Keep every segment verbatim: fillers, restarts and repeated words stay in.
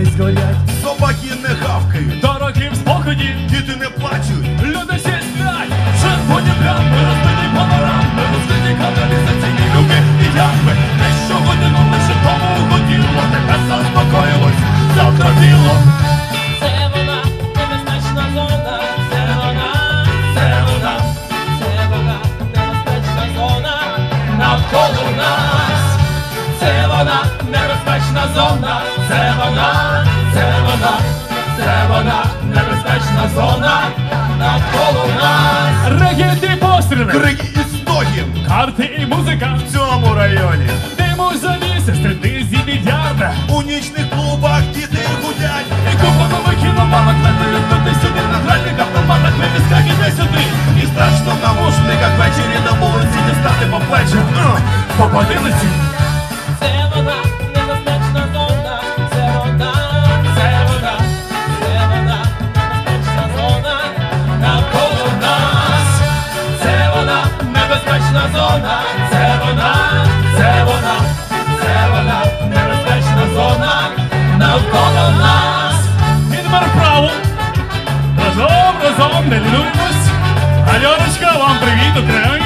десь горять, собаки не гавкають, дороги в спогаді, діти не плачуть. люди всі сплять, червоні плями, розбиті панорами, розбиті каналізаційні люки. І якби не щогодину лише тому угоділо, тепер заспокоїлось, завтра біло. Це вона, небезпечна зона, це вона, це вона, це вона, небезпечна зона навколо нас. Це вона, небезпечна зона, це вона, це вона, це вона, небезпечна зона навколо нас. Регіт і постріли, Крики і стогін карти і музика, в цьому районі. диму завіси, стриптиз і більярда. У нічних клубах діти гудять. І купа нових кіноманок летають туди-сюди, на гральних автоматах, вивісках іде-сюди. І страшно в навушниках ввечері на вулиці дістати по плечах. Ну, По потилиці, Це вона, небезпечна зона, це вона, це вона, це вона, небезпечна зона навколо нас. Це вона, небезпечна зона, це вона, це вона, це вона, небезпечна зона навколо нас. і тепер вправо. Разом, разом, не лінуємось. Альоночка, вам привіт, окремий.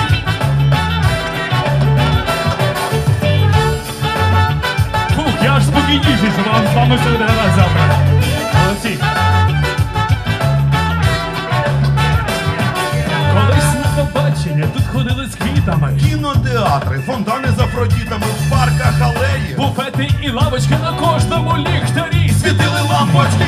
Фух, я ж спокійніший, що вам з вами все буде гаразд завтра. Молодці. Колись на побачення тут ходили з квітами. кінотеатри, фонтани з афродітами, в парках алеї. Буфети і лавочки на кожному ліхтарі. Світили лампочки